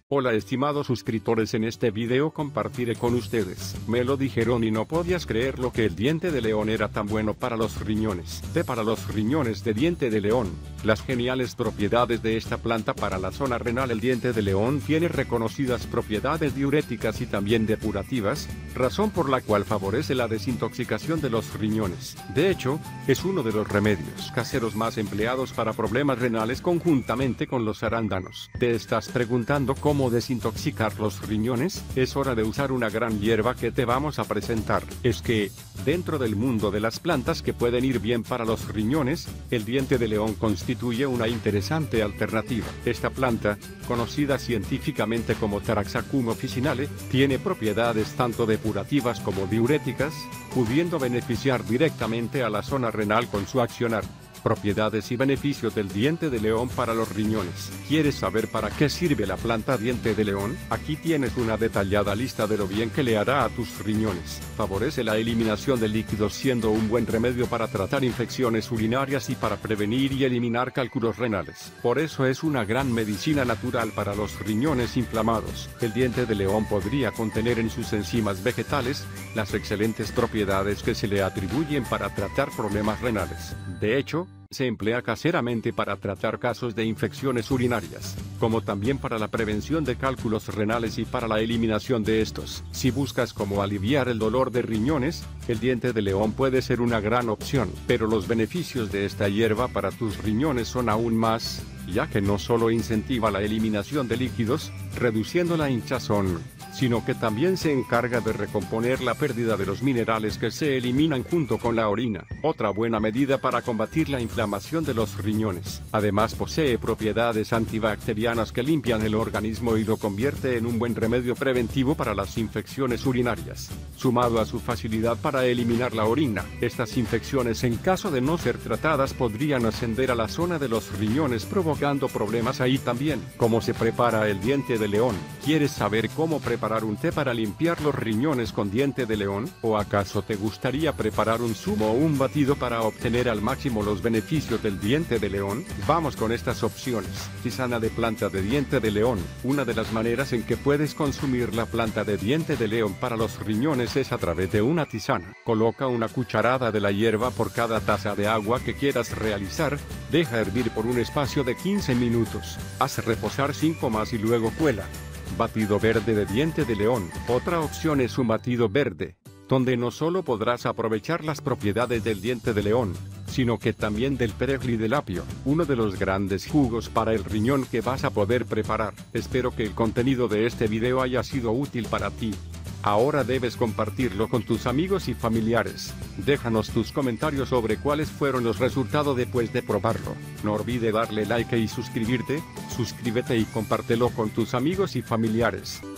Hola estimados suscriptores, en este video compartiré con ustedes. Me lo dijeron y no podías creerlo que el diente de león era tan bueno para los riñones. Para los riñones de diente de león. Las geniales propiedades de esta planta para la zona renal. El diente de león tiene reconocidas propiedades diuréticas y también depurativas, razón por la cual favorece la desintoxicación de los riñones. De hecho, es uno de los remedios caseros más empleados para problemas renales conjuntamente con los arándanos. ¿Te estás preguntando cómo desintoxicar los riñones? Es hora de usar una gran hierba que te vamos a presentar. Es que, dentro del mundo de las plantas que pueden ir bien para los riñones, el diente de león constituye una interesante alternativa. Esta planta, conocida científicamente como Taraxacum officinale, tiene propiedades tanto depurativas como diuréticas, pudiendo beneficiar directamente a la zona renal con su accionar. Propiedades y beneficios del diente de león para los riñones. ¿Quieres saber para qué sirve la planta diente de león? Aquí tienes una detallada lista de lo bien que le hará a tus riñones. Favorece la eliminación de líquidos, siendo un buen remedio para tratar infecciones urinarias y para prevenir y eliminar cálculos renales. Por eso es una gran medicina natural para los riñones inflamados. El diente de león podría contener en sus enzimas vegetales las excelentes propiedades que se le atribuyen para tratar problemas renales. De hecho, se emplea caseramente para tratar casos de infecciones urinarias, como también para la prevención de cálculos renales y para la eliminación de estos. Si buscas cómo aliviar el dolor de riñones, el diente de león puede ser una gran opción, pero los beneficios de esta hierba para tus riñones son aún más, ya que no solo incentiva la eliminación de líquidos, reduciendo la hinchazón, sino que también se encarga de recomponer la pérdida de los minerales que se eliminan junto con la orina, otra buena medida para combatir la inflamación de los riñones. Además posee propiedades antibacterianas que limpian el organismo y lo convierte en un buen remedio preventivo para las infecciones urinarias. Sumado a su facilidad para eliminar la orina, estas infecciones, en caso de no ser tratadas, podrían ascender a la zona de los riñones, provocando problemas ahí también. ¿Cómo se prepara el diente de león? ¿Quieres saber cómo preparar un té para limpiar los riñones con diente de león? ¿O acaso te gustaría preparar un zumo o un batido para obtener al máximo los beneficios del diente de león? Vamos con estas opciones. Tisana de planta de diente de león. Una de las maneras en que puedes consumir la planta de diente de león para los riñones es a través de una tisana. Coloca una cucharada de la hierba por cada taza de agua que quieras realizar. Deja hervir por un espacio de 15 minutos. Haz reposar 5 más y luego cuela. Batido verde de diente de león. Otra opción es un batido verde, donde no solo podrás aprovechar las propiedades del diente de león, sino que también del perejil y del apio, uno de los grandes jugos para el riñón que vas a poder preparar. Espero que el contenido de este video haya sido útil para ti. Ahora debes compartirlo con tus amigos y familiares. Déjanos tus comentarios sobre cuáles fueron los resultados después de probarlo. No olvides darle like y suscribirte. Suscríbete y compártelo con tus amigos y familiares.